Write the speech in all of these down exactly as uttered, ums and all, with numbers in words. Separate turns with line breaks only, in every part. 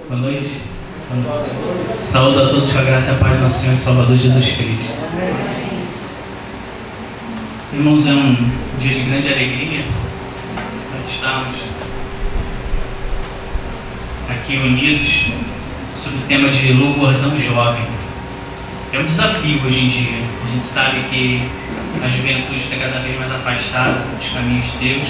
Boa noite. Boa noite. Saúdo a todos com a graça e a paz do nosso Senhor e Salvador Jesus Cristo. Irmãos, é um dia de grande alegria nós estarmos aqui unidos sobre o tema de louvorzão jovem. É um desafio hoje em dia. A gente sabe que a juventude está cada vez mais afastada dos caminhos de Deus.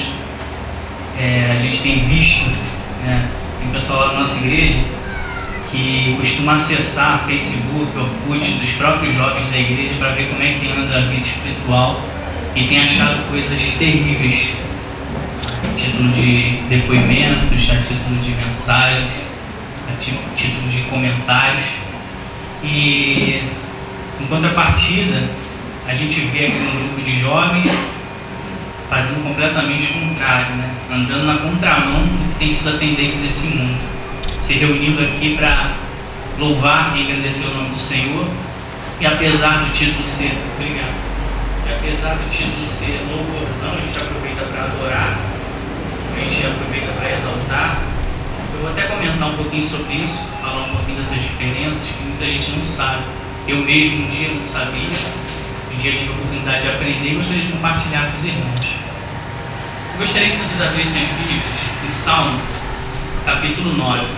É, a gente tem visto, né, tem pessoal lá da nossa igreja que costuma acessar Facebook, Orkut, dos próprios jovens da igreja para ver como é que anda a vida espiritual e tem achado coisas terríveis a título de depoimentos, a título de mensagens, a título de comentários. E em contrapartida, a gente vê aqui um grupo de jovens fazendo completamente o contrário, né? Andando na contramão do que tem sido a tendência desse mundo, se reunindo aqui para louvar e engrandecer o nome do Senhor. E apesar do título ser, obrigado, e apesar do título ser louvorzão, a gente aproveita para adorar, a gente aproveita para exaltar. Eu vou até comentar um pouquinho sobre isso, falar um pouquinho dessas diferenças que muita gente não sabe. Eu mesmo um dia não sabia, um dia tive a oportunidade de aprender e gostaria de compartilhar com os irmãos. Eu gostaria que vocês abrissem as Bíblias em Salmo, capítulo nove.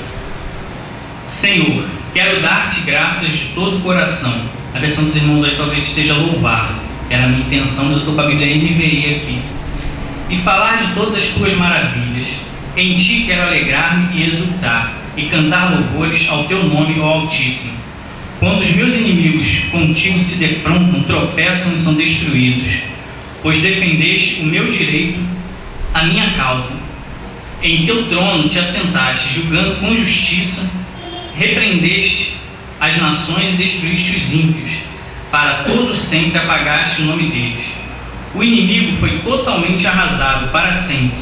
Senhor, quero dar-te graças de todo o coração. A versão dos irmãos aí talvez esteja louvado, era a minha intenção, mas eu estou com a Bíblia N V I aqui. E falar de todas as tuas maravilhas. Em ti quero alegrar-me e exultar, e cantar louvores ao teu nome, ó Altíssimo. Quando os meus inimigos contigo se defrontam, tropeçam e são destruídos, pois defendeste o meu direito, a minha causa. Em teu trono te assentaste, julgando com justiça, repreendeste as nações e destruíste os ímpios, para todo sempre apagaste o nome deles. O inimigo foi totalmente arrasado para sempre,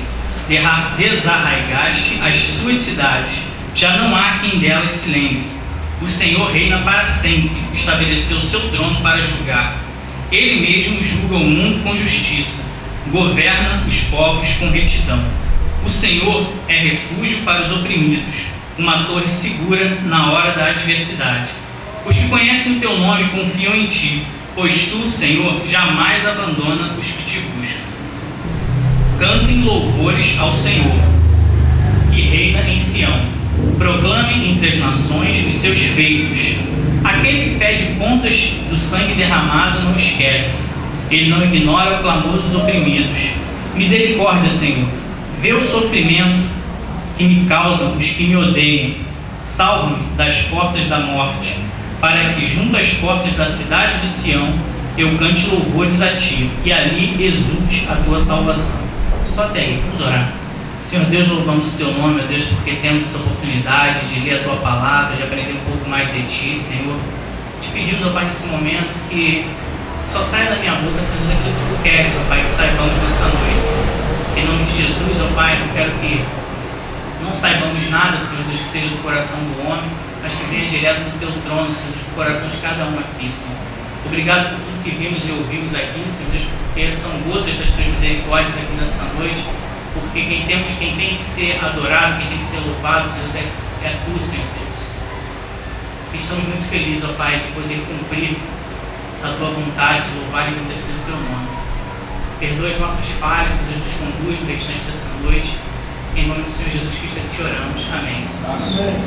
desarraigaste as suas cidades, já não há quem delas se lembre. O Senhor reina para sempre, estabeleceu o seu trono para julgar. Ele mesmo julga o mundo com justiça, governa os povos com retidão. O Senhor é refúgio para os oprimidos, uma torre segura na hora da adversidade. Os que conhecem o teu nome confiam em ti, pois tu, Senhor, jamais abandona os que te buscam. Cantem louvores ao Senhor, que reina em Sião. Proclamem entre as nações os seus feitos. Aquele que pede contas do sangue derramado não esquece. Ele não ignora o clamor dos oprimidos. Misericórdia, Senhor. Vê o sofrimento que me causam os que me odeiam. Salva-me das portas da morte, para que junto às portas da cidade de Sião eu cante louvores a ti e ali exulte a tua salvação. Só até aí, vamos orar. Senhor Deus, louvamos o teu nome, ó Deus, porque temos essa oportunidade de ler a tua palavra, de aprender um pouco mais de ti, Senhor. Te pedimos, ó Pai, nesse momento, que só saia da minha boca, Senhor, aquilo que tu queres, ó Pai, que saibamos nessa noite. Em nome de Jesus, ó Pai, eu quero que não saibamos nada, Senhor Deus, que seja do coração do homem, mas que venha direto do teu trono, Senhor, do coração de cada um aqui, Senhor. Obrigado por tudo que vimos e ouvimos aqui, Senhor Deus, porque são gotas das tuas misericórdias aqui nessa noite. Porque quem, temos, quem tem que ser adorado, quem tem que ser louvado, Senhor, é, é tu, Senhor Deus. E estamos muito felizes, ó Pai, de poder cumprir a tua vontade, de louvar e agradecer o teu nome, Senhor. Perdoa as nossas falhas, Senhor, nos conduz no restante dessa noite. Em nome do Senhor Jesus Cristo é que te oramos. Amém, Senhor. Amém.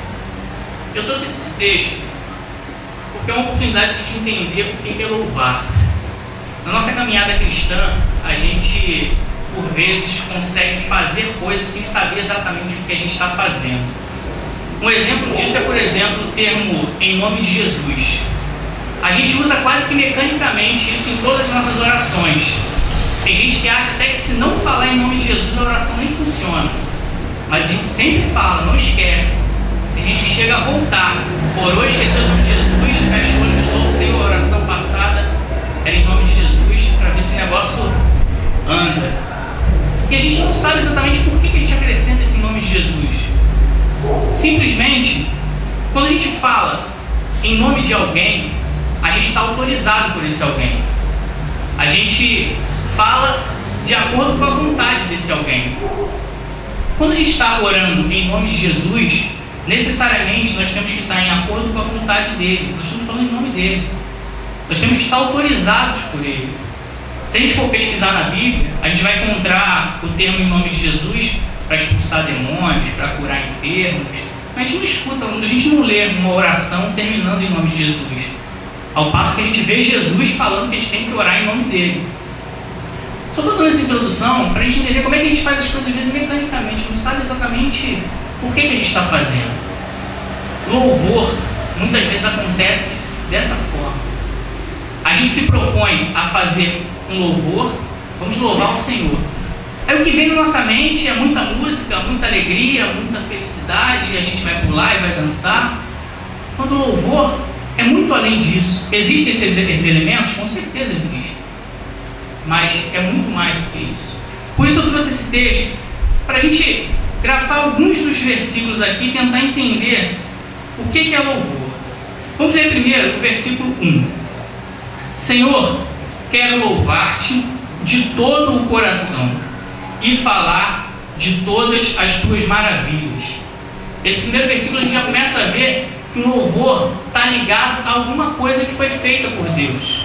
Eu trouxe esse texto porque é uma oportunidade de entender o que é louvar. Na nossa caminhada cristã, a gente, por vezes, consegue fazer coisas sem saber exatamente o que a gente está fazendo. Um exemplo disso é, por exemplo, o termo em nome de Jesus. A gente usa quase que mecanicamente isso em todas as nossas orações. Tem gente que acha até que se não falar em nome de Jesus, a oração nem funciona. Mas a gente sempre fala, não esquece. Tem gente que chega a voltar. Orou, esqueceu o nome de Jesus, fecha o olho de novo, sem a oração passada, era em nome de Jesus, para ver se o negócio anda. E a gente não sabe exatamente por que a gente acrescenta esse nome de Jesus. Simplesmente, quando a gente fala em nome de alguém, a gente está autorizado por esse alguém. A gente fala de acordo com a vontade desse alguém. Quando a gente está orando em nome de Jesus, necessariamente nós temos que estar em acordo com a vontade dele. Nós estamos falando em nome dele. Nós temos que estar autorizados por ele. Se a gente for pesquisar na Bíblia, a gente vai encontrar o termo em nome de Jesus para expulsar demônios, para curar enfermos. Mas a gente não escuta, a gente não lê uma oração terminando em nome de Jesus. Ao passo que a gente vê Jesus falando que a gente tem que orar em nome dele. Só estou dando essa introdução para a gente entender como é que a gente faz as coisas, às vezes, mecanicamente. Não sabe exatamente por que, que a gente está fazendo. Louvor, muitas vezes, acontece dessa forma. A gente se propõe a fazer um louvor, vamos louvar o Senhor. Aí o que vem na nossa mente é muita música, muita alegria, muita felicidade, e a gente vai pular e vai dançar. Quando o louvor é muito além disso. Existem esses, esses elementos? Com certeza existem. Mas é muito mais do que isso. Por isso eu trouxe esse texto, para a gente grafar alguns dos versículos aqui e tentar entender o que é louvor. Vamos ler primeiro o versículo um. Senhor, quero louvar-te de todo o coração e falar de todas as tuas maravilhas. Esse primeiro versículo a gente já começa a ver que o louvor está ligado a alguma coisa que foi feita por Deus.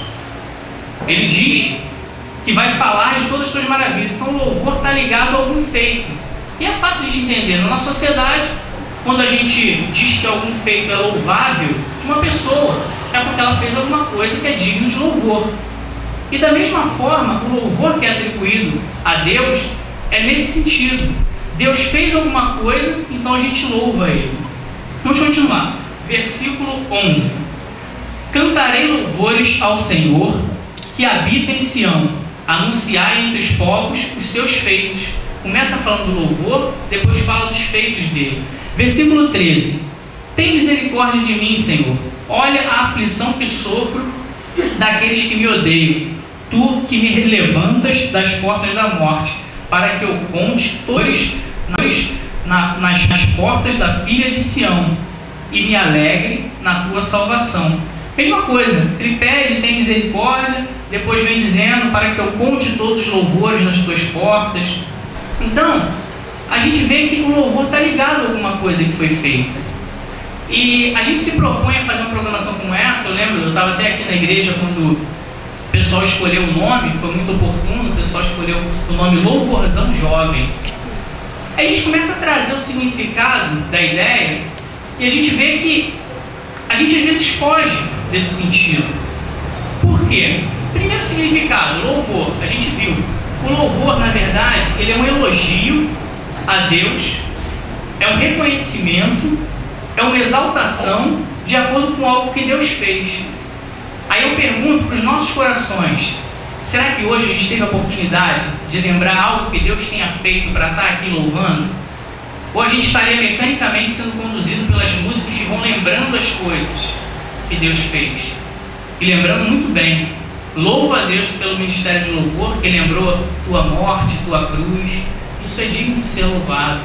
Ele diz que vai falar de todas as tuas maravilhas. Então o louvor está ligado a algum feito. E é fácil de entender. Na nossa sociedade, quando a gente diz que algum feito é louvável de uma pessoa, é porque ela fez alguma coisa que é digno de louvor. E da mesma forma, o louvor que é atribuído a Deus é nesse sentido. Deus fez alguma coisa, então a gente louva Ele. Vamos continuar. Versículo onze. Cantarei louvores ao Senhor, que habita em Sião. Anunciai entre os povos os seus feitos. Começa falando do louvor, depois fala dos feitos dele. Versículo treze. Tem misericórdia de mim, Senhor. Olha a aflição que sofro daqueles que me odeiam. Tu que me levantas das portas da morte, para que eu conte todos nas, nas, nas portas da filha de Sião, e me alegre na tua salvação. Mesma coisa, ele pede, tem misericórdia, depois vem dizendo, para que eu conte todos os louvores nas tuas portas. Então, a gente vê que o louvor está ligado a alguma coisa que foi feita. E a gente se propõe a fazer uma programação como essa. Eu lembro, eu estava até aqui na igreja quando o pessoal escolheu o nome, foi muito oportuno, o pessoal escolheu o nome Louvorzão Jovem. Aí a gente começa a trazer o significado da ideia e a gente vê que a gente às vezes foge desse sentido. Por quê? Primeiro significado, louvor, a gente viu. O louvor, na verdade, ele é um elogio a Deus, é um reconhecimento, é uma exaltação de acordo com algo que Deus fez. Aí eu pergunto para os nossos corações, será que hoje a gente teve a oportunidade de lembrar algo que Deus tenha feito para estar aqui louvando? Ou a gente estaria mecanicamente sendo conduzido pelas músicas que vão lembrando as coisas que Deus fez? E lembrando muito bem, louva a Deus pelo ministério de louvor, que lembrou tua morte, tua cruz. Isso é digno de ser louvado.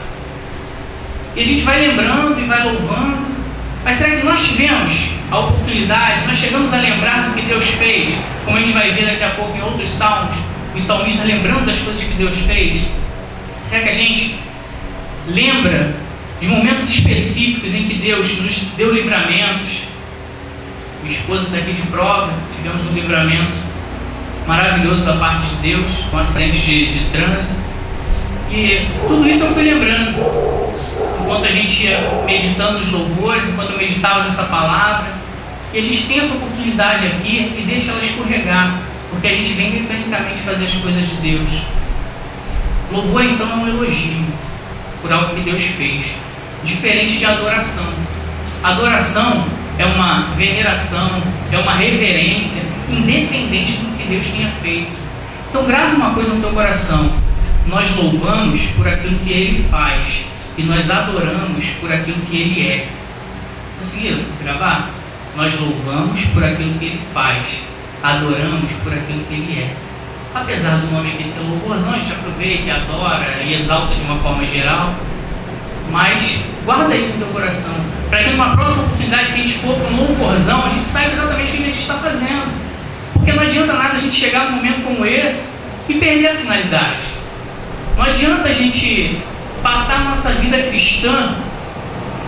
E a gente vai lembrando e vai louvando. Mas será que nós tivemos a oportunidade, nós chegamos a lembrar do que Deus fez? Como a gente vai ver daqui a pouco em outros salmos, os salmistas lembrando das coisas que Deus fez. Será que a gente lembra de momentos específicos em que Deus nos deu livramentos? Minha esposa está aqui de prova, tivemos um livramento maravilhoso da parte de Deus, com acidente de, de trânsito. E tudo isso eu fui lembrando enquanto a gente ia meditando os louvores, enquanto eu meditava nessa palavra. E a gente tem essa oportunidade aqui e deixa ela escorregar, porque a gente vem mecanicamente fazer as coisas de Deus. Louvor, então, é um elogio por algo que Deus fez, diferente de adoração. Adoração é uma veneração, é uma reverência, independente do que Deus tenha feito. Então grave uma coisa no teu coração: nós louvamos por aquilo que Ele faz e nós adoramos por aquilo que Ele é. Conseguiram gravar? Nós louvamos por aquilo que Ele faz, adoramos por aquilo que Ele é. Apesar do nome aqui ser louvorzão, a gente aproveita e adora e exalta de uma forma geral, mas guarda isso no teu coração, para que numa próxima oportunidade que a gente for para um louvorzão, a gente saiba exatamente o que a gente está fazendo. Porque não adianta nada a gente chegar num momento como esse e perder a finalidade. Não adianta a gente passar a nossa vida cristã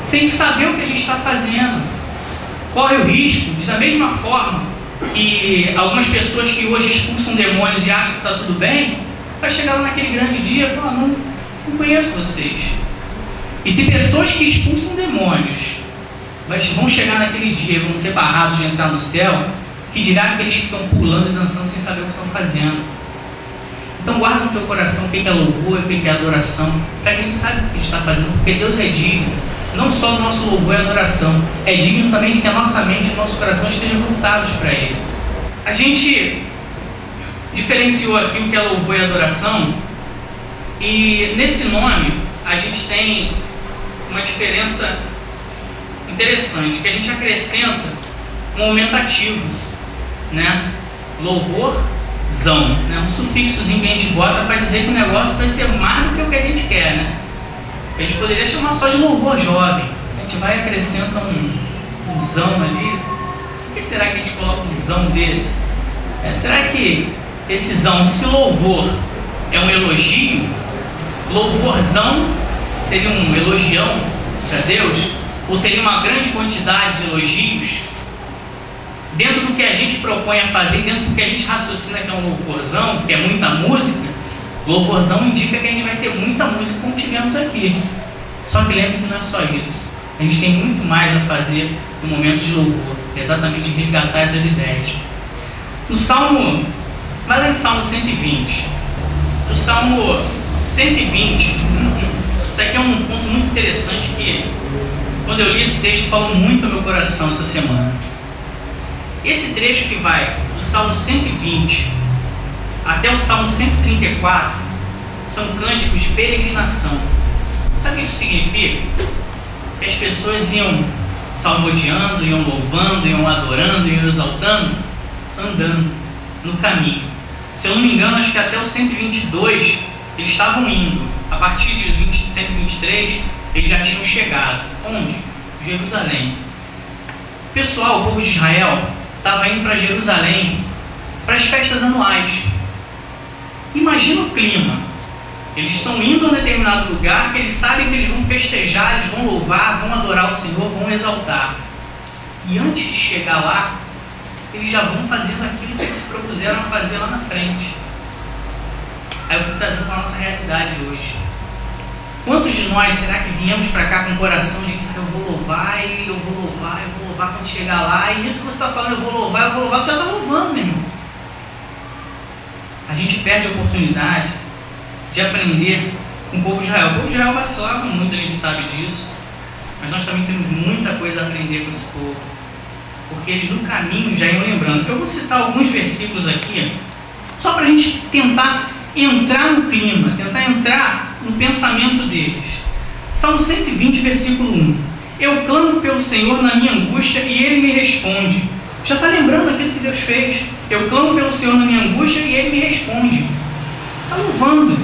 sem saber o que a gente está fazendo. Corre o risco de, da mesma forma que algumas pessoas que hoje expulsam demônios e acham que está tudo bem, vai chegar lá naquele grande dia e falar, não, não conheço vocês. E se pessoas que expulsam demônios vão chegar naquele dia e vão ser barrados de entrar no céu, que dirá que eles ficam pulando e dançando sem saber o que estão fazendo. Então guarda no teu coração o que é louvor, o que é adoração, para que a gente saiba o que a gente está fazendo, porque Deus é digno. Não só o nosso louvor e adoração, é digno também de que a nossa mente e o nosso coração estejam voltados para Ele. A gente diferenciou aqui o que é louvor e adoração, e nesse nome a gente tem uma diferença interessante, que a gente acrescenta um aumentativo, né? Louvorzão, né? Um sufixozinho que a gente bota para dizer que o negócio vai ser mais do que o que a gente quer, né? A gente poderia chamar só de louvor jovem. A gente vai e acrescenta um, um zão ali. Por que será que a gente coloca um zão desse? É, será que esse zão, se louvor é um elogio, louvorzão seria um elogião para Deus? Ou seria uma grande quantidade de elogios? Dentro do que a gente propõe a fazer, dentro do que a gente raciocina que é um louvorzão, que é muita música, louvorzão indica que a gente vai ter muita música como tivemos aqui. Só que lembre que não é só isso. A gente tem muito mais a fazer no momento de louvor, que é exatamente resgatar essas ideias. No Salmo, vai lá em Salmo cento e vinte. No Salmo cento e vinte, isso aqui é um ponto muito interessante que, quando eu li esse texto, falou muito ao meu coração essa semana. Esse trecho que vai do Salmo cento e vinte até o Salmo cento e trinta e quatro são cânticos de peregrinação. Sabe o que isso significa? Que as pessoas iam salmodiando, iam louvando, iam adorando, iam exaltando, andando no caminho. Se eu não me engano, acho que até o cento e vinte e dois eles estavam indo. A partir de cento e vinte e três eles já tinham chegado. Onde? Jerusalém. O pessoal, o povo de Israel, estava indo para Jerusalém para as festas anuais. Imagina o clima. Eles estão indo a um determinado lugar que eles sabem que eles vão festejar, eles vão louvar, vão adorar o Senhor, vão exaltar. E antes de chegar lá, eles já vão fazendo aquilo que eles se propuseram a fazer lá na frente. Aí eu fico trazendo para a nossa realidade hoje. Quantos de nós será que viemos para cá com o coração de que eu vou louvar e eu vou louvar, eu vou louvar quando chegar lá, e isso que você está falando, eu vou louvar, eu vou louvar, você já está louvando, meu irmão. A gente perde a oportunidade de aprender com o povo de Israel. O povo de Israel vacilava muito, a gente sabe disso, mas nós também temos muita coisa a aprender com esse povo, porque eles no caminho já iam lembrando. Eu vou citar alguns versículos aqui, só para a gente tentar entrar no clima, tentar entrar no pensamento deles. Salmo cento e vinte, versículo um. Eu clamo pelo Senhor na minha angústia e Ele me responde. Já está lembrando aquilo que Deus fez. Eu clamo pelo Senhor na minha angústia e Ele me responde. Está louvando.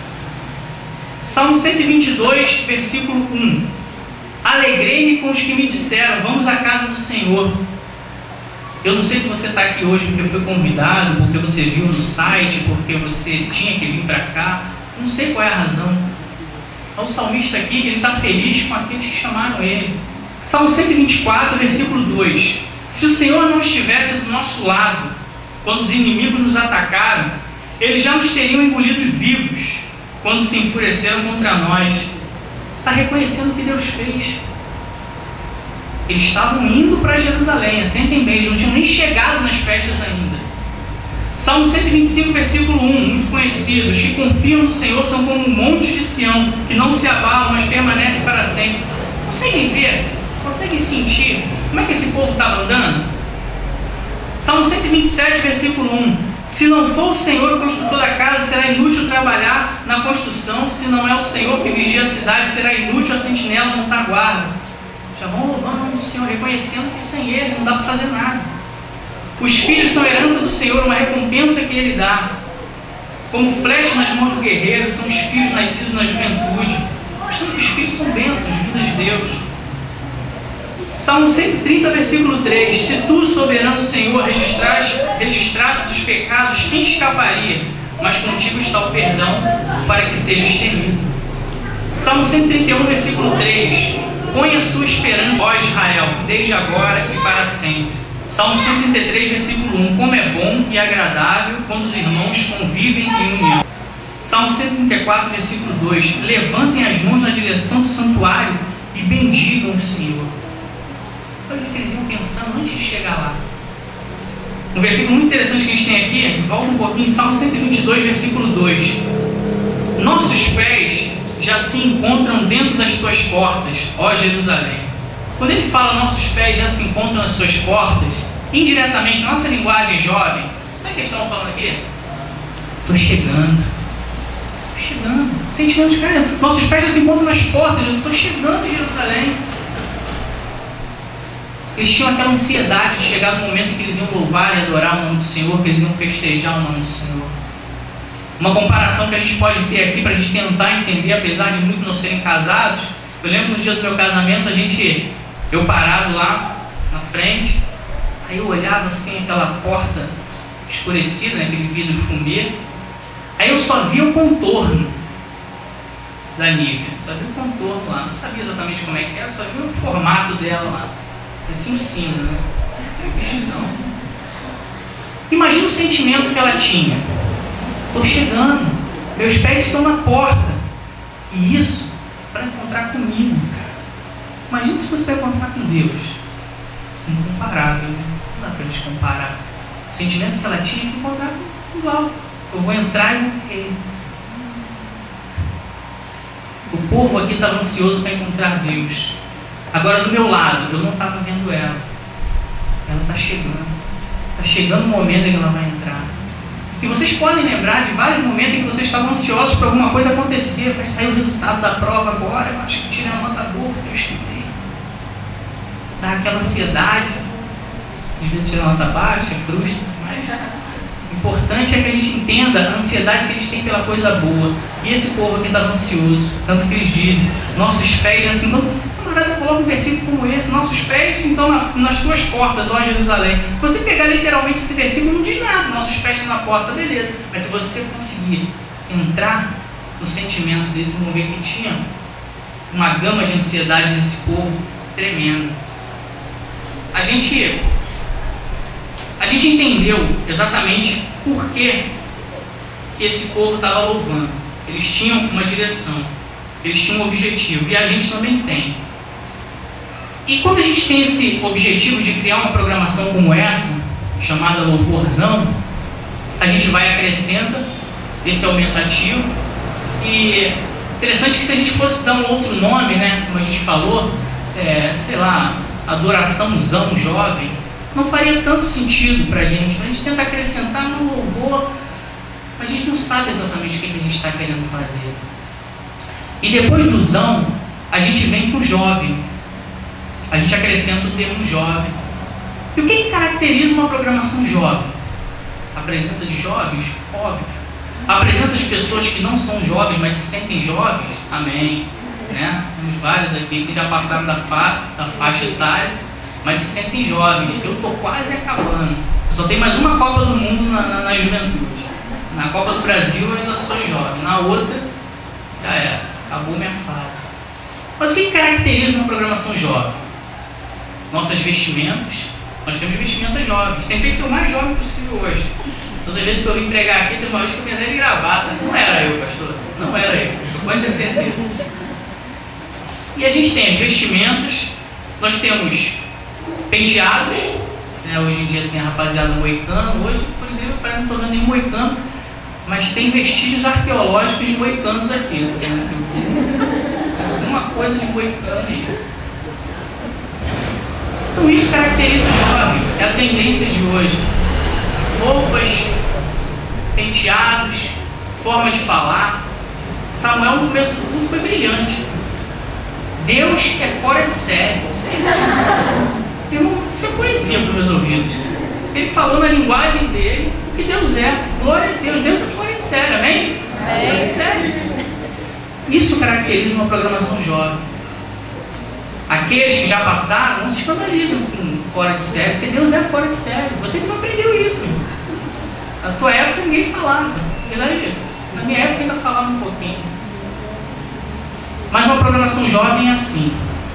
Salmo cento e vinte e dois, versículo um. Alegrei-me com os que me disseram, vamos à casa do Senhor. Eu não sei se você está aqui hoje porque foi convidado, porque você viu no site, porque você tinha que vir para cá. Não sei qual é a razão. O salmista aqui, ele está feliz com aqueles que chamaram ele. Salmo cento e vinte e quatro, versículo dois. Se o Senhor não estivesse do nosso lado, quando os inimigos nos atacaram, eles já nos teriam engolido vivos, quando se enfureceram contra nós. Está reconhecendo o que Deus fez. Eles estavam indo para Jerusalém, atentem bem, eles não tinham nem chegado nas festas ainda. Salmo cento e vinte e cinco, versículo um, muito conhecido. Os que confiam no Senhor são como um monte de Sião, que não se abalam, mas permanece para sempre. Conseguem ver? Conseguem sentir como é que esse povo estava andando? Salmo cento e vinte e sete, versículo um. Se não for o Senhor o construtor da casa, será inútil trabalhar na construção. Se não é o Senhor que vigia a cidade, será inútil a sentinela montar guarda. Já vão louvando o nome do Senhor, reconhecendo que sem Ele não dá para fazer nada. Os filhos são a herança do Senhor, uma recompensa que Ele dá. Como flecha nas mãos do guerreiro, são os filhos nascidos na juventude. Mostrando que os filhos são bênçãos, vindas de Deus. Salmo cento e trinta, versículo três. Se tu, soberano Senhor, registraste, registrasse os pecados, quem escaparia? Mas contigo está o perdão, para que sejas temido. Salmo cento e trinta e um, versículo três. Põe a sua esperança, ó Israel, desde agora e para sempre. Salmo cento e trinta e três, versículo um. Como é bom e agradável quando os irmãos convivem em união. Salmo cento e trinta e quatro, versículo dois. Levantem as mãos na direção do santuário e bendigam o Senhor. Olha o que eles iam pensando antes de chegar lá. Um versículo muito interessante que a gente tem aqui, volta um pouquinho, Salmo cento e vinte e dois, versículo dois. Nossos pés já se encontram dentro das tuas portas, ó Jerusalém. Quando ele fala nossos pés já se encontram nas suas portas, indiretamente, nossa linguagem jovem, sabe o que eles estão falando aqui? Estou chegando. Estou chegando. Sentimento de cara. Nossos pés já se encontram nas portas, eu estou chegando em Jerusalém. Eles tinham aquela ansiedade de chegar no momento em que eles iam louvar e adorar o nome do Senhor, que eles iam festejar o nome do Senhor. Uma comparação que a gente pode ter aqui para a gente tentar entender, apesar de muitos não serem casados. Eu lembro no dia do meu casamento, a gente, eu parado lá na frente, aí eu olhava assim aquela porta escurecida, né, aquele vidro fumê, aí eu só via o contorno da Nívia, só via o contorno lá, não sabia exatamente como é que era, só via o formato dela lá, parecia um sino, né? Não. Imagina o sentimento que ela tinha. Estou chegando, meus pés estão na porta, e isso para encontrar comigo. Imagina se fosse para encontrar com Deus. Incomparável, não dá para a gente comparar. O sentimento que ela tinha é que encontrar com igual. Eu vou entrar e vou ver. O povo aqui estava ansioso para encontrar Deus. Agora do meu lado, eu não estava vendo ela. Ela está chegando. Está chegando o momento em que ela vai entrar. E vocês podem lembrar de vários momentos em que vocês estavam ansiosos para alguma coisa acontecer. Vai sair o resultado da prova agora, eu acho que tirei a nota boa que eu estudei. Dá aquela ansiedade, às vezes tirar a nota baixa, frustra, mas o importante é que a gente entenda a ansiedade que eles têm pela coisa boa. E esse povo aqui estava ansioso, tanto que eles dizem, nossos pés assim, então, camarada coloca um versículo como esse, nossos pés estão na, nas tuas portas, ó Jerusalém. Se você pegar literalmente esse versículo, não diz nada, nossos pés estão na porta, beleza. Mas se você conseguir entrar no sentimento desse momento que tinha uma gama de ansiedade nesse povo tremenda. A gente, a gente entendeu exatamente por que esse povo estava louvando. Eles tinham uma direção, eles tinham um objetivo, e a gente também tem. E quando a gente tem esse objetivo de criar uma programação como essa, chamada Louvorzão, a gente vai e acrescenta esse aumentativo. E interessante que se a gente fosse dar um outro nome, né, como a gente falou, é, sei lá, adoraçãozão jovem, não faria tanto sentido para a gente. A gente tenta acrescentar no louvor, mas a gente não sabe exatamente o que a gente está querendo fazer. E depois do zão, a gente vem para o jovem. A gente acrescenta o termo jovem. E o que, que caracteriza uma programação jovem? A presença de jovens? Óbvio. A presença de pessoas que não são jovens, mas se sentem jovens? Amém. Né? Temos vários aqui que já passaram da, fa da faixa etária, mas se sentem jovens. Eu estou quase acabando. Só tem mais uma Copa do Mundo na, na, na juventude. Na Copa do Brasil eu ainda sou jovem. Na outra, já era. Acabou minha fase. Mas o que, que caracteriza uma programação jovem? Nossas vestimentas. Nós temos vestimentas jovens. Tentei ser o mais jovem possível hoje. Todas as vezes que eu vim pregar aqui, teve uma vez que eu me andei de gravata. Não era eu, pastor. Não era eu. Eu pode ter certeza. E a gente tem as vestimentas. Nós temos penteados. Né? Hoje em dia tem a rapaziada moicano. Hoje, por exemplo, parece que não estou vendo nenhum moicano. Mas tem vestígios arqueológicos de moicanos aqui. Alguma coisa de moicano aí. Então isso caracteriza o jovem, é a tendência de hoje. Roupas, penteados, forma de falar. Samuel no começo do culto foi brilhante. Deus é fora de série. Isso é poesia para os meus ouvidos. Ele falou na linguagem dele o que Deus é. Glória a Deus, Deus é fora de série, amém? Fora de série. Isso caracteriza uma programação jovem. Aqueles que já passaram não se escandalizam com fora de série, porque Deus é fora de série. Você que não aprendeu isso, meu. Na tua época ninguém falava. Na minha época ainda falava um pouquinho. Mas uma programação jovem é assim.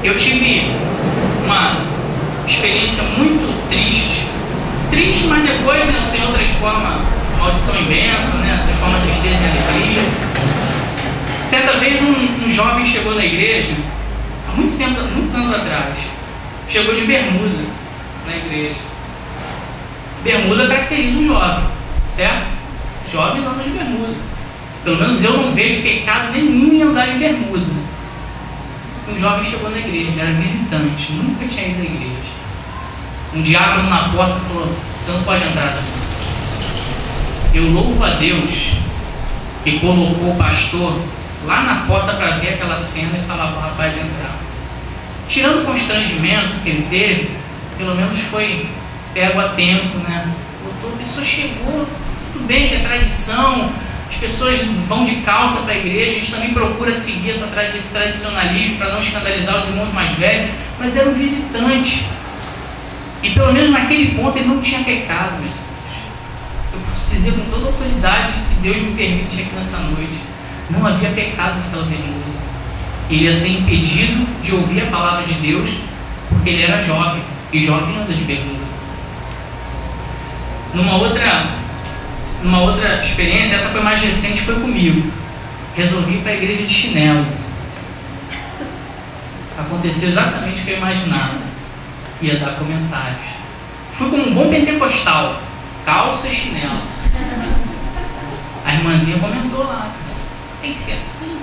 Eu tive uma experiência muito triste, triste, mas depois, né, o Senhor transforma maldição em bênção, né, transforma tristeza em alegria. Certa vez um, um jovem chegou na igreja, há muito tempo, muitos anos atrás, chegou de bermuda na igreja. Bermuda caracteriza um jovem, certo? Jovens andam de bermuda. Pelo menos eu não vejo pecado nenhum em andar de bermuda. Um jovem chegou na igreja, era visitante, nunca tinha ido à igreja. Um diácono na porta falou: você não pode entrar assim. Eu louvo a Deus que colocou o pastor lá na porta para ver aquela cena e falar para o rapaz entrar. Tirando o constrangimento que ele teve, pelo menos foi pego a tempo, né? A pessoa chegou, tudo bem que é tradição, as pessoas vão de calça para a igreja, a gente também procura seguir essa, esse tradicionalismo para não escandalizar os irmãos mais velhos, mas era um visitante. E pelo menos naquele ponto ele não tinha pecado, meus irmãos. Eu posso dizer com toda a autoridade que Deus me permite aqui nessa noite, não havia pecado naquela bermuda. Ele ia ser impedido de ouvir a palavra de Deus porque ele era jovem, e jovem anda de bermuda. Numa outra, numa outra experiência, essa foi mais recente, foi comigo. Resolvi ir para a igreja de chinelo. Aconteceu exatamente o que eu imaginava. Ia dar comentários. Fui como um bom pentecostal, calça e chinelo. A irmãzinha comentou lá: tem que ser assim.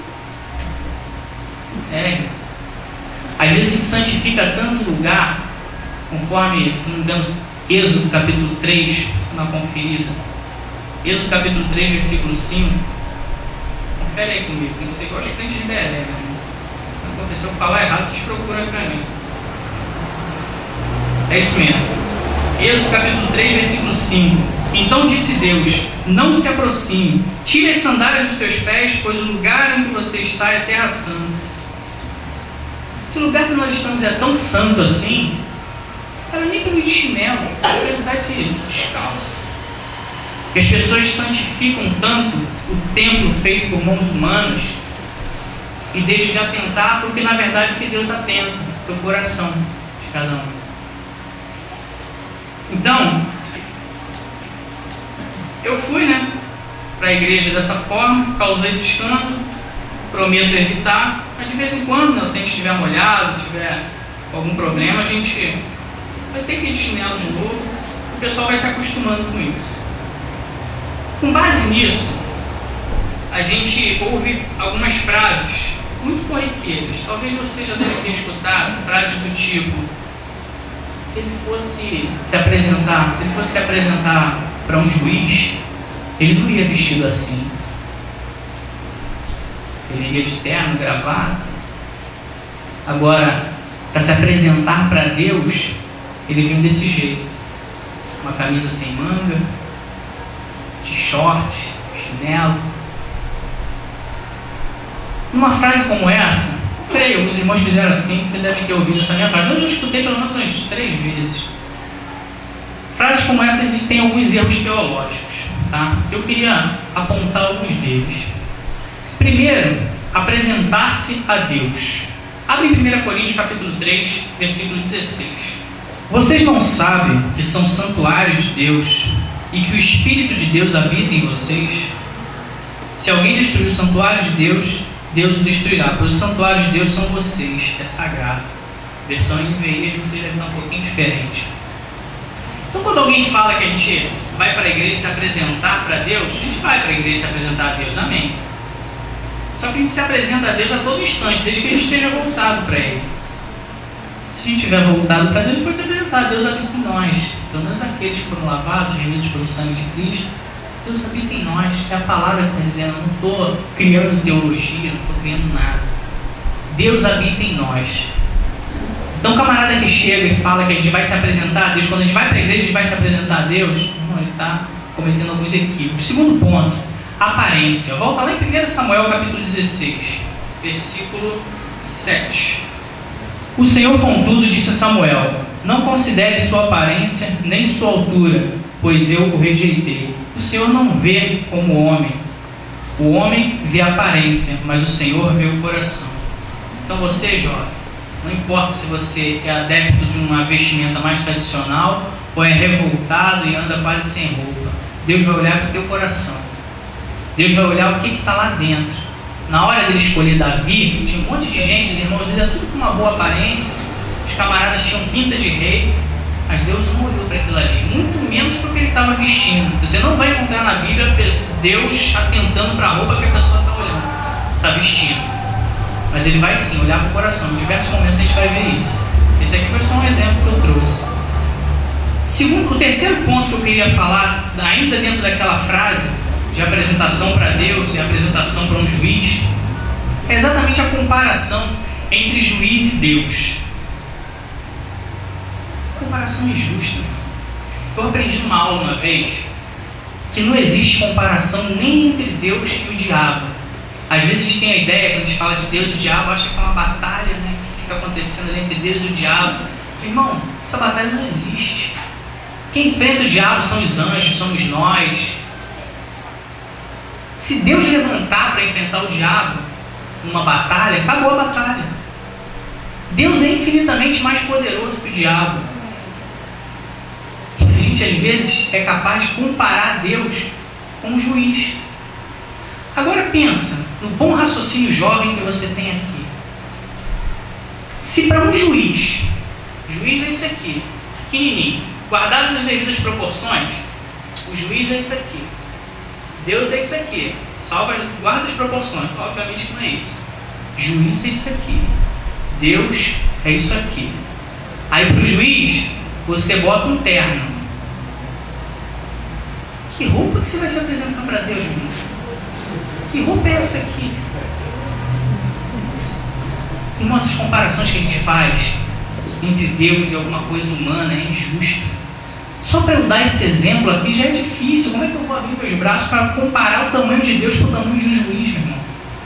É. Às vezes a gente santifica tanto lugar, conforme, se não me engano, Êxodo capítulo três, na conferida. Êxodo capítulo três, versículo cinco. Confere aí comigo, tem que ser igual os crentes de Belém, né? Se aconteceu falar errado, vocês procuram para mim. É isso mesmo. Êxodo capítulo três, versículo cinco. Então disse Deus: não se aproxime, tire as sandálias dos teus pés, pois o lugar em que você está é terra santa. Esse lugar que nós estamos é tão santo assim, cara, nem pelo de chinelo, na verdade de descalço. Porque as pessoas santificam tanto o templo feito por mãos humanas e deixam de atentar porque na verdade que Deus atenta para o coração de cada um. Então, eu fui, né, para a igreja dessa forma, causou esse escândalo. Prometo evitar, mas de vez em quando, né, o tempo estiver molhado, tiver algum problema, a gente vai ter que ir de chinelo de novo. O pessoal vai se acostumando com isso. Com base nisso, a gente ouve algumas frases muito corriqueiras. Talvez você já deve ter escutado frases do tipo: se ele fosse se apresentar, se ele fosse se apresentar para um juiz, ele não ia vestido assim. Ele ia de terno, gravata. Agora, para se apresentar para Deus, ele vinha desse jeito: uma camisa sem manga, de short, chinelo. Numa frase como essa, creio, os irmãos fizeram assim, porque devem ter ouvido essa minha frase. Eu já escutei pelo menos umas três vezes. Frases como essa existem alguns erros teológicos, tá? Eu queria apontar alguns deles. Primeiro, apresentar-se a Deus. Abre em primeira Coríntios capítulo três, versículo dezesseis. Vocês não sabem que são santuários de Deus e que o Espírito de Deus habita em vocês? Se alguém destruir o santuário de Deus, Deus o destruirá, pois o santuário de Deus são vocês, é sagrado. Versão N V I, vocês devem estar um pouquinho diferente. Então, quando alguém fala que a gente vai para a igreja se apresentar para Deus, a gente vai para a igreja se apresentar a Deus, amém. Só que a gente se apresenta a Deus a todo instante, desde que a gente esteja voltado para Ele. Se a gente estiver voltado para Deus, a gente pode se apresentar a Deus habita em nós. Pelo menos aqueles que foram lavados, remidos pelo sangue de Cristo, Deus habita em nós. É a palavra que está dizendo. Eu não estou criando teologia, não estou criando nada. Deus habita em nós. Então, o camarada que chega e fala que a gente vai se apresentar a Deus, quando a gente vai para a igreja, a gente vai se apresentar a Deus, não, ele está cometendo alguns equívocos. Segundo ponto, aparência. Volta lá em primeiro Samuel capítulo dezesseis, versículo sete. O Senhor, contudo, disse a Samuel: não considere sua aparência nem sua altura, pois eu o rejeitei. O Senhor não vê como o homem. O homem vê a aparência, mas o Senhor vê o coração. Então você, jovem, Não importa se você é adepto de uma vestimenta mais tradicional ou é revoltado e anda quase sem roupa. Deus vai olhar para o teu coração. Deus vai olhar o que está lá dentro. Na hora dele escolher Davi, tinha um monte de gente, os irmãos dele eram tudo com uma boa aparência, os camaradas tinham pinta de rei, mas Deus não olhou para aquilo ali, muito menos para o que ele estava vestindo. Você não vai encontrar na Bíblia Deus atentando para a roupa que a pessoa está olhando, está vestindo. Mas ele vai sim olhar para o coração. Em diversos momentos a gente vai ver isso. Esse aqui foi só um exemplo que eu trouxe. Segundo, o terceiro ponto que eu queria falar, ainda dentro daquela frase de apresentação para Deus e apresentação para um juiz, é exatamente a comparação entre juiz e Deus. Comparação injusta. Eu aprendi numa aula uma vez que não existe comparação nem entre Deus e o diabo. Às vezes a gente tem a ideia, quando a gente fala de Deus e o diabo, acha que é uma batalha, né, que fica acontecendo ali entre Deus e o diabo. Irmão, essa batalha não existe. Quem enfrenta o diabo são os anjos, somos nós. Se Deus levantar para enfrentar o diabo numa batalha, acabou a batalha. Deus é infinitamente mais poderoso que o diabo. A gente às vezes é capaz de comparar Deus com um juiz. Agora pensa no bom raciocínio jovem que você tem aqui. Se para um juiz, juiz é esse aqui, pequenininho, guardadas as devidas proporções, o juiz é esse aqui, Deus é esse aqui, salva, guarda as proporções, obviamente que não é isso. Juiz é isso aqui, Deus é isso aqui. Aí para o juiz, você bota um terno. Que roupa que você vai se apresentar para Deus, irmão? Que roupa é essa aqui? Irmão, essas comparações que a gente faz entre Deus e alguma coisa humana é injusta. Só para eu dar esse exemplo aqui já é difícil. Como é que eu vou abrir meus braços para comparar o tamanho de Deus com o tamanho de um juiz, meu irmão?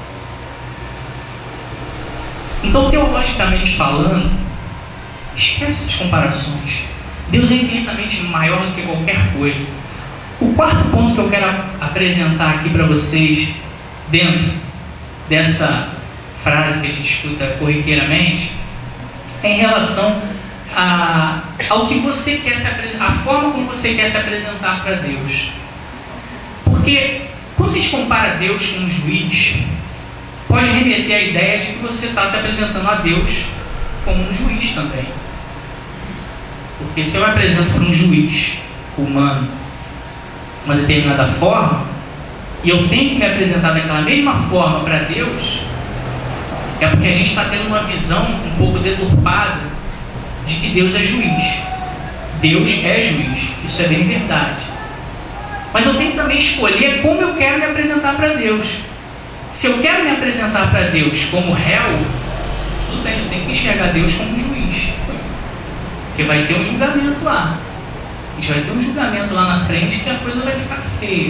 Então, teologicamente falando, esquece essas comparações. Deus é infinitamente maior do que qualquer coisa. O quarto ponto que eu quero apresentar aqui para vocês, dentro dessa frase que a gente escuta corriqueiramente, é em relação a, ao que você quer se apresentar, a forma como você quer se apresentar para Deus. Porque quando a gente compara Deus com um juiz, pode remeter à ideia de que você está se apresentando a Deus como um juiz também. Porque se eu me apresento para um juiz humano de uma determinada forma, e eu tenho que me apresentar daquela mesma forma para Deus, é porque a gente está tendo uma visão um pouco deturpada de que Deus é juiz. Deus é juiz, isso é bem verdade. Mas eu tenho que também escolher como eu quero me apresentar para Deus. Se eu quero me apresentar para Deus como réu, tudo bem, eu tenho que enxergar Deus como juiz. Porque vai ter um julgamento lá. A gente vai ter um julgamento lá na frente que a coisa vai ficar feia.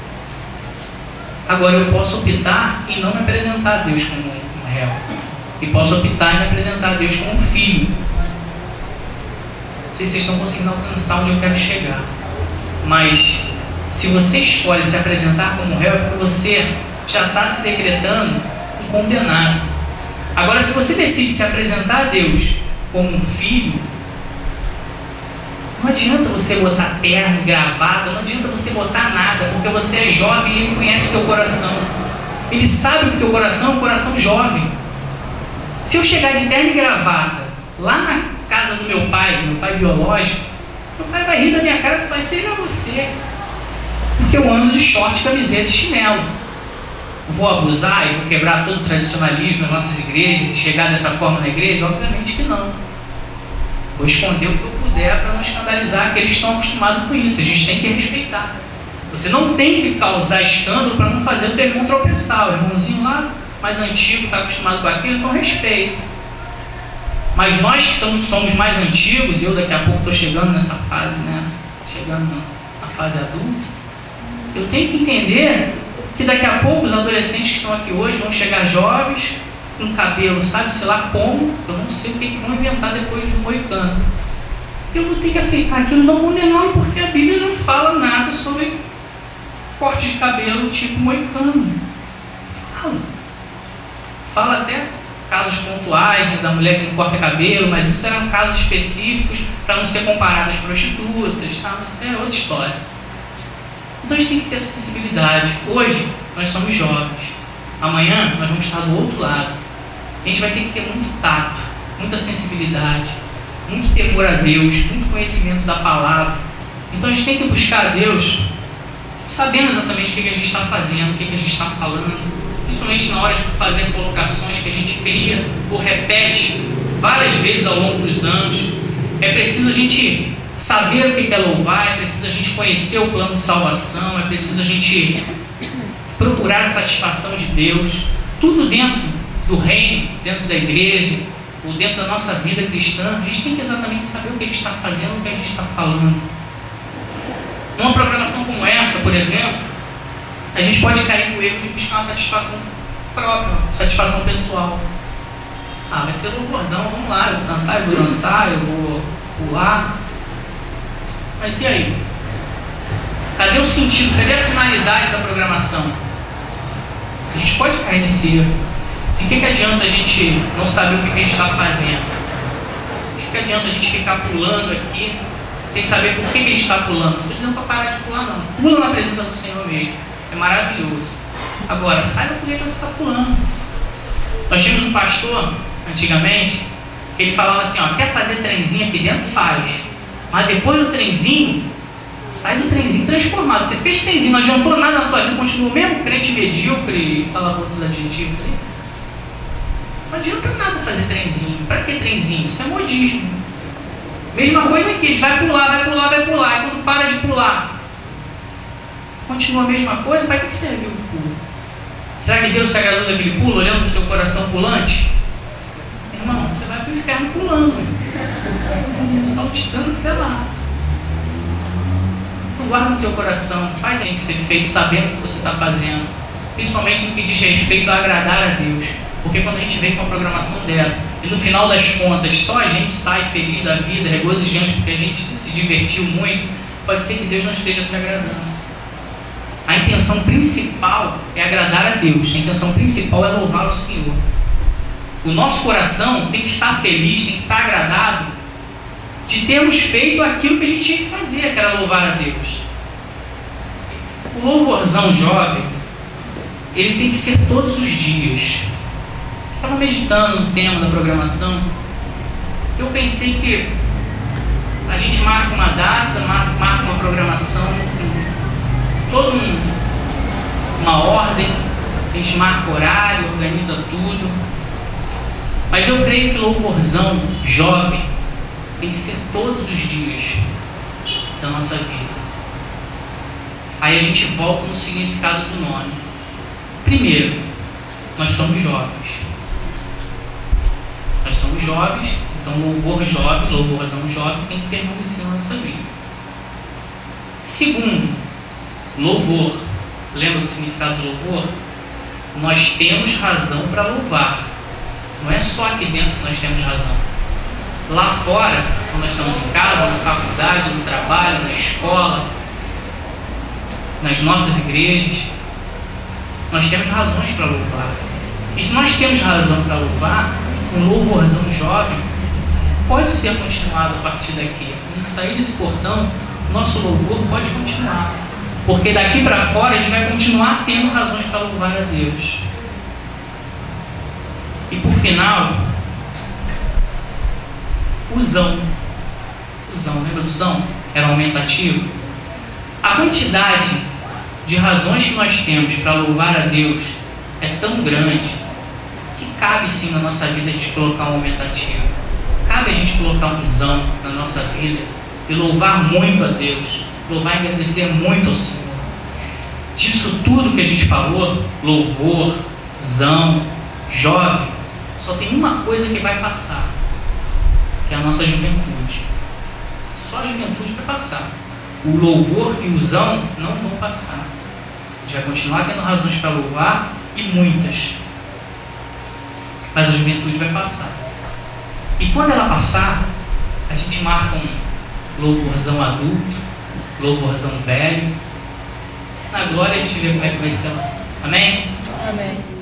Agora eu posso optar em não me apresentar a Deus como um réu. E posso optar em me apresentar a Deus como um filho. Não sei se vocês estão conseguindo alcançar onde eu quero chegar. Mas se você escolhe se apresentar como réu, é porque você já está se decretando um condenado. Agora, se você decide se apresentar a Deus como um filho, não adianta você botar terno, gravata, não adianta você botar nada, porque você é jovem e Ele conhece o teu coração. Ele sabe que o teu coração é um coração jovem. Se eu chegar de terno e gravata lá na casa do meu pai, meu pai biológico, meu pai vai rir da minha cara e vai ser não você. Porque eu ando de short, camiseta e chinelo. Vou abusar e vou quebrar todo o tradicionalismo nas nossas igrejas e chegar dessa forma na igreja? Obviamente que não. Vou esconder o que eu puder para não escandalizar aqueles que estão acostumados com isso. A gente tem que respeitar. Você não tem que causar escândalo para não fazer o teu irmão tropeçar. O irmãozinho lá, mais antigo, está acostumado com aquilo, então respeita. Mas nós que somos, somos mais antigos, e eu daqui a pouco estou chegando nessa fase, né? Chegando na fase adulta, eu tenho que entender que daqui a pouco os adolescentes que estão aqui hoje vão chegar jovens, com cabelo, sabe-se lá como, eu não sei o que vão inventar depois do moicano. Eu vou ter que aceitar aquilo, não condenar, porque a Bíblia não fala nada sobre corte de cabelo tipo moicano. Fala. Fala até casos pontuais, né, da mulher que não corta cabelo, mas isso eram casos específicos para não ser comparado às prostitutas, tá? Mas é outra história. Então a gente tem que ter essa sensibilidade. Hoje nós somos jovens, amanhã nós vamos estar do outro lado. A gente vai ter que ter muito tato, muita sensibilidade, muito temor a Deus, muito conhecimento da palavra. Então a gente tem que buscar a Deus sabendo exatamente o que a gente está fazendo, o que a gente está falando, principalmente na hora de fazer colocações que a gente cria ou repete várias vezes ao longo dos anos. É preciso a gente saber o que é louvar, é preciso a gente conhecer o plano de salvação, é preciso a gente procurar a satisfação de Deus, tudo dentro do reino, dentro da igreja, ou dentro da nossa vida cristã. A gente tem que exatamente saber o que a gente está fazendo, o que a gente está falando. Numa programação como essa, por exemplo, a gente pode cair no erro de buscar uma satisfação própria, satisfação pessoal. Ah, vai ser louvorzão, vamos lá, eu vou cantar, eu vou dançar, eu vou pular. Mas e aí? Cadê o sentido? Cadê a finalidade da programação? A gente pode cair nesse erro. De que, que adianta a gente não saber o que a gente está fazendo? De que, que adianta a gente ficar pulando aqui sem saber por que, que a gente está pulando? Não estou dizendo para parar de pular, não. Pula na presença do Senhor mesmo. É maravilhoso. Agora, saiba por que você está pulando. Nós tínhamos um pastor, antigamente, que ele falava assim, ó, quer fazer trenzinho aqui dentro? Faz. Mas depois do trenzinho, sai do trenzinho transformado. Você fez trenzinho, não adiantou nada na tua vida, continua o mesmo crente medíocre, falava outros adjetivos aí. Não adianta nada fazer trenzinho. Para que trenzinho? Isso é modismo. Mesma coisa aqui, a gente vai pular, vai pular, vai pular. E quando para de pular, continua a mesma coisa, para que serviu o pulo? Será que Deus se agradou daquele pulo, olhando para o teu coração pulante? Irmão, você vai para o inferno pulando. Saltitando até lá. Então guarda no teu coração, faz a gente ser feito sabendo o que você está fazendo. Principalmente no que diz respeito a agradar a Deus. Porque quando a gente vem com uma programação dessa, e no final das contas, só a gente sai feliz da vida, regozijante, porque a gente se divertiu muito, pode ser que Deus não esteja se agradando. A intenção principal é agradar a Deus. A intenção principal é louvar o Senhor. O nosso coração tem que estar feliz, tem que estar agradado de termos feito aquilo que a gente tinha que fazer, que era louvar a Deus. O louvorzão jovem, ele tem que ser todos os dias. Estava meditando no tema da programação. Eu pensei que a gente marca uma data, marca uma programação, toda um, uma ordem, a gente marca horário, organiza tudo. Mas eu creio que louvorzão jovem tem que ser todos os dias da nossa vida. Aí a gente volta no significado do nome. Primeiro, nós somos jovens. Nós somos jovens, então louvor jovem, louvorzão jovem tem que permanecer na nossa vida. Segundo, louvor. Lembra do significado de louvor? Nós temos razão para louvar. Não é só aqui dentro que nós temos razão. Lá fora, quando nós estamos em casa, na faculdade, no trabalho, na escola, nas nossas igrejas, nós temos razões para louvar. E se nós temos razão para louvar, um louvorzão jovem pode ser continuado a partir daqui. Quando sair desse portão, nosso louvor pode continuar. Porque daqui para fora a gente vai continuar tendo razões para louvar a Deus. E por final, o zão. O zão, lembra do zão? Era um aumentativo. A quantidade de razões que nós temos para louvar a Deus é tão grande que cabe sim na nossa vida a gente colocar um aumentativo. Cabe a gente colocar um zão na nossa vida e louvar muito a Deus, louvar e agradecer muito ao Senhor. Disso tudo que a gente falou, louvor, zão, jovem, só tem uma coisa que vai passar, que é a nossa juventude. Só a juventude vai passar. O louvor e o zão não vão passar. A gente vai continuar tendo razões para louvar, e muitas. Mas a juventude vai passar. E quando ela passar, a gente marca um louvorzão adulto, louvorzão velho. Na glória a gente vê como é que vai ser. Amém?
Amém.